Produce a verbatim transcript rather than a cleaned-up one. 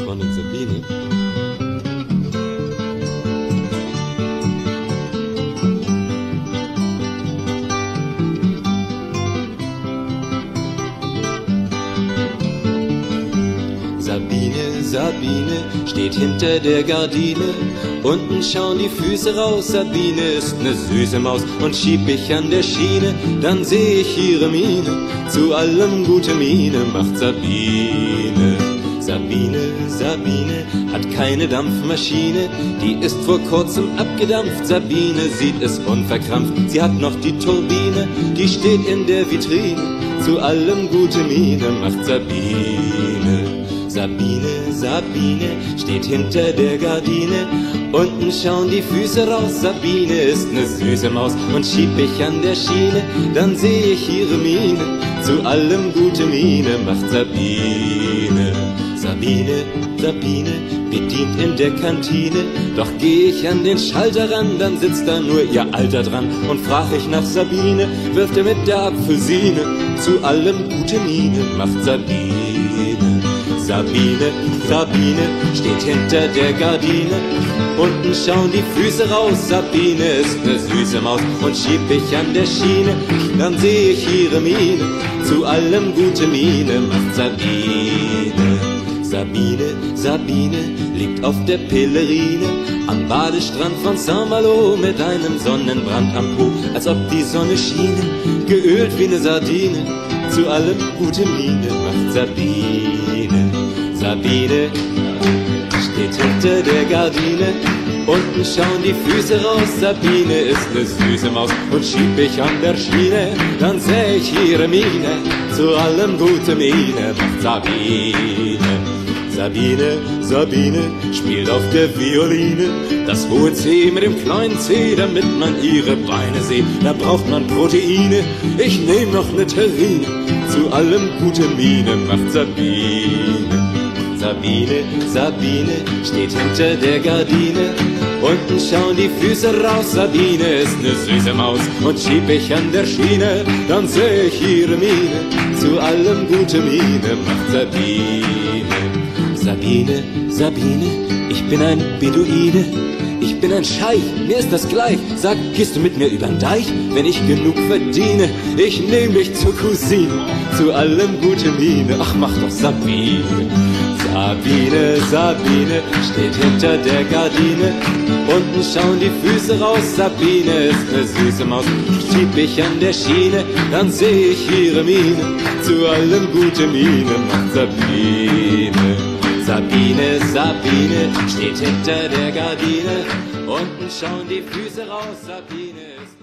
Freundin Sabine. Sabine, Sabine steht hinter der Gardine, unten schauen die Füße raus. Sabine ist ne süße Maus und schieb ich an der Schiene, dann seh ich ihre Miene, zu allem gute Miene macht Sabine. Sabine, Sabine hat keine Dampfmaschine, die ist vor kurzem abgedampft. Sabine sieht es unverkrampft, sie hat noch die Turbine, die steht in der Vitrine, zu allem gute Miene macht Sabine. Sabine, Sabine steht hinter der Gardine, unten schauen die Füße raus. Sabine ist ne süße Maus und schieb ich an der Schiene, dann seh ich ihre Miene, zu allem gute Miene macht Sabine. Sabine, Sabine bedient in der Kantine, doch geh ich an den Schalter ran, dann sitzt da nur ihr Alter dran. Und frag ich nach Sabine, wirft er mit der Apfelsine, zu allem gute Miene macht Sabine. Sabine, Sabine steht hinter der Gardine, unten schauen die Füße raus. Sabine ist ne süße Maus und schieb ich an der Schiene, dann seh ich ihre Miene, zu allem gute Miene macht Sabine. Sabine, Sabine liegt auf der Pillerine, am Badestrand von Saint-Malo mit einem Sonnenbrand am Po, als ob die Sonne schiene, geölt wie ne Sardine, zu allem gute Miene macht Sabine. Sabine steht hinter der Gardine, unten schauen die Füße raus. Sabine ist ne süße Maus und schieb ich an der Schiene, dann seh ich ihre Miene, zu allem gute Miene macht Sabine. Sabine, Sabine spielt auf der Violine, das hohe C mit dem kleinen C, damit man ihre Beine sieht. Da braucht man Proteine, ich nehm noch ne Terrine, zu allem gute Miene macht Sabine. Sabine, Sabine steht hinter der Gardine, unten schauen die Füße raus. Sabine ist ne süße Maus und schieb ich an der Schiene, dann seh ich ihre Miene, zu allem gute Miene macht Sabine. Sabine, Sabine, ich bin ein Beduine, ich bin ein Scheich, mir ist das gleich. Sag, gehst du mit mir übern Deich, wenn ich genug verdiene? Ich nehm dich zur Cousine, zu allem gute Miene, ach mach doch Sabine. Sabine, Sabine steht hinter der Gardine, unten schauen die Füße raus. Sabine ist ne süße Maus, schieb ich an der Schiene, dann seh ich ihre Miene, zu allem gute Miene macht Sabine. Sabine, Sabine steht hinter der Gardine, unten schauen die Füße raus. Sabine ist